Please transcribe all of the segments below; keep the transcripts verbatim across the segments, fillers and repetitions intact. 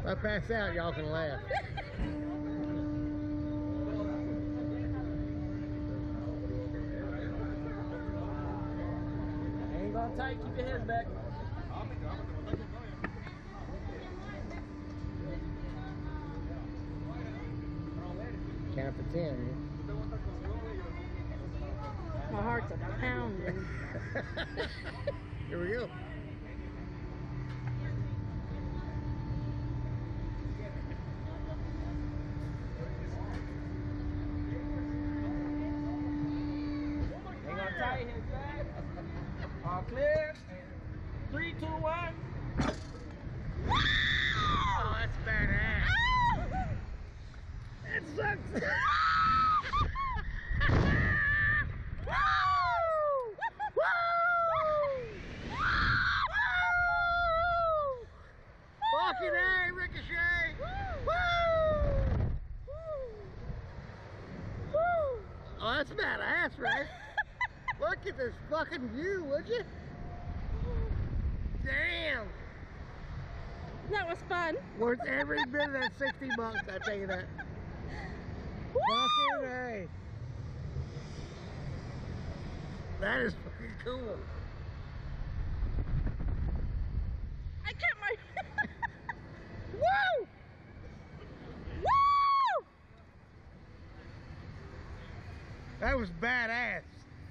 If I pass out, y'all can laugh. Hang on tight, keep your head back. Count to ten. My heart's a pounding. Here we go. Hang on tight, head back. All clear. Three, two, one. Oh, that's badass. That sucks. Fucking A, Ricochet! Woo! Woo! Woo! Oh, that's badass, right? Look at this fucking view, would you? Damn! That was fun. Worth every bit of that sixty bucks, I tell you that. Woo! Fucking A. That is fucking cool. I kept my... Woo! Woo! That was badass.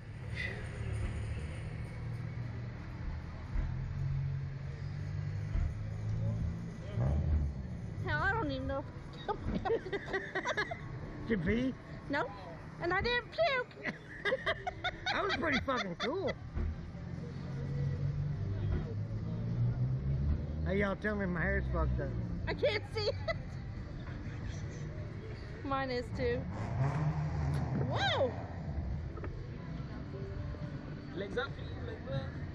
Hell, I don't even know if... Did you pee? No, and I didn't puke. That was pretty fucking cool. Hey, y'all tell me my hair's fucked up. I can't see it. Mine is too. Whoa! Legs up, legs up.